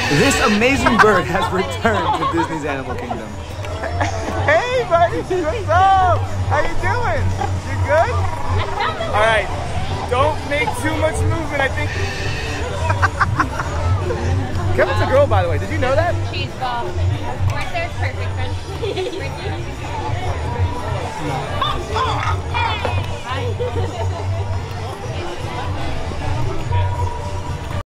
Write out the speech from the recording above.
This amazing bird has returned to Disney's Animal Kingdom. Hey, buddy, what's up? How you doing? You good? All right, don't make too much movement. I think. Kevin's a girl, by the way. Did you know that? She's right there's perfect, friend.